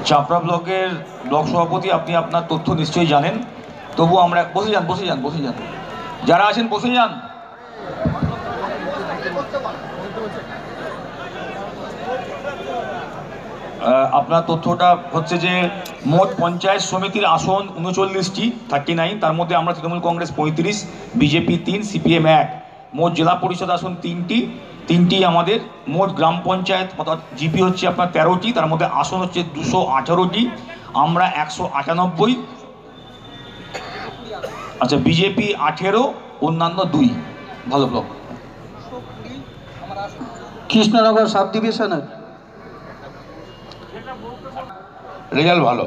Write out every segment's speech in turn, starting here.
চাপড়া ব্লকের ব্লক সভাপতি, আপনি আপনার তথ্য নিশ্চয়ই জানেন, তবু আমরা বসে যান, যারা আছেন বসে যান। আপনার তথ্যটা হচ্ছে যে মোট পঞ্চায়েত সমিতির আসন 39টি, 39, তার মধ্যে আমরা তৃণমূল কংগ্রেস 35, বিজেপি 3, সিপিএম 1। মোট জেলা পরিষদ আসন 3টি আমাদের। মোট গ্রাম পঞ্চায়েত অর্থাৎ জিপি হচ্ছে আপনার 13টি, তার মধ্যে আসন হচ্ছে 218টি, আমরা 198। আচ্ছা, বিজেপি 18, অন্যান্য 2। ভালো ব্লক। কৃষ্ণনগর সাব ডিভিশনের রেজাল্ট ভালো।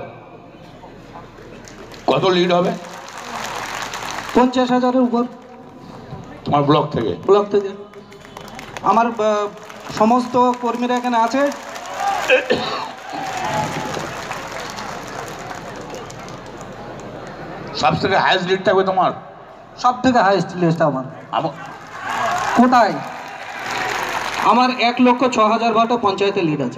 কত লিড হবে? 50,000-এর উপর। তোমার ব্লক থেকে? ব্লক থেকে আমার সমস্ত কর্মীরা এখানে আছে। সব থেকে হাইয়েস্ট লিড থাকবে তোমার? সব থেকে হাইয়েস্ট লিস্ট আমার। কোটায় আমার 1,06,000 ভোটে পঞ্চায়েতে লিড আছে।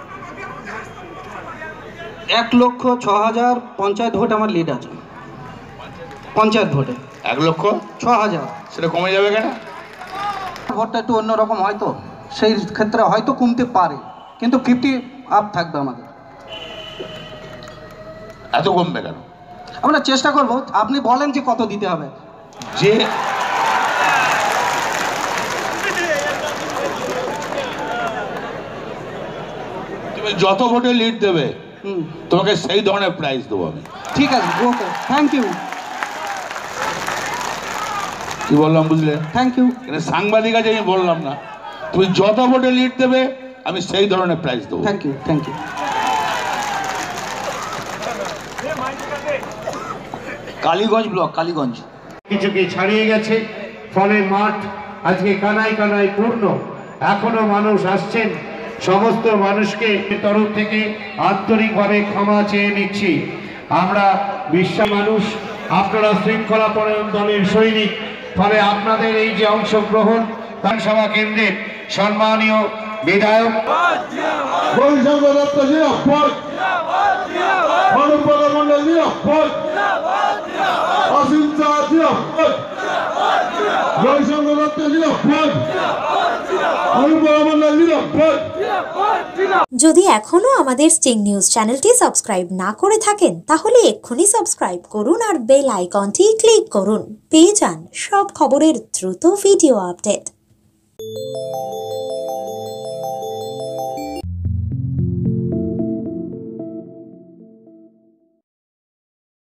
1,06,000 পঞ্চায়েত ভোট আমার লিড আছে। পঞ্চায়েত ভোটে 1,06,000। সেটা কমে যাবে কেন? ভোটটা একটু অন্যরকম হয়তো, সেই ক্ষেত্রে হয়তো কমতে পারে, কিন্তু 50 আপ থাকবে আমাদের। এত কমবে কেন? আমরা চেষ্টা করব। আপনি বলেন যে কত দিতে হবে। যে তুমি যত ভোটে লিড দেবে তোমাকে সেই ধরনের প্রাইজ দেবো আমি। ঠিক আছে, ওকে, থ্যাংক ইউ। কি বললাম বুঝলে? Thank you. এটা সাংবাদিক আছে, আমি বললাম না। তুমি যত ভোটে লিড দেবে আমি সেই ধরনের প্রাইজ দেবো। Thank you, thank you. Kaliganj block, Kaliganj কিছুকে ছাড়িয়ে গেছে, ফলে মাঠ আজকে কানায় কানায় পূর্ণ। এখনো মানুষ আসছেন। সমস্ত মানুষকে তরফ থেকে আন্তরিকভাবে ক্ষমা চেয়ে নিচ্ছি। আমরা মানুষ, আপনারা শৃঙ্খলাপরায়ণ দলের সৈনিক, ফলে আপনাদের এই যে অংশগ্রহণ বিধানসভা কেন্দ্রের সম্মানীয় বিধায়ক যদি এখনো আমাদের স্টিং নিউজ চ্যানেলটি সাবস্ক্রাইব না করে থাকেন তাহলে এক্ষুনি সাবস্ক্রাইব করুন আর বেল আইকনটি ক্লিক করুন। পেয়ে যান সব খবরের দ্রুত ভিডিও আপডেট।